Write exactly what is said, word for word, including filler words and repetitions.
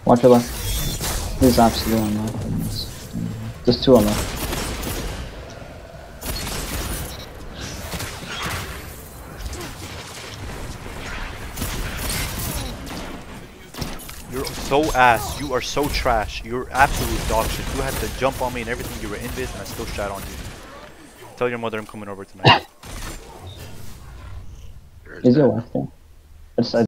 Watch your left. There's absolutely one left. There's two on left. You're so ass. You are so trash. You're absolute dog shit. You had to jump on me and everything. You were invis and I still shot on you. Tell your mother I'm coming over tonight. Is your left there? It's,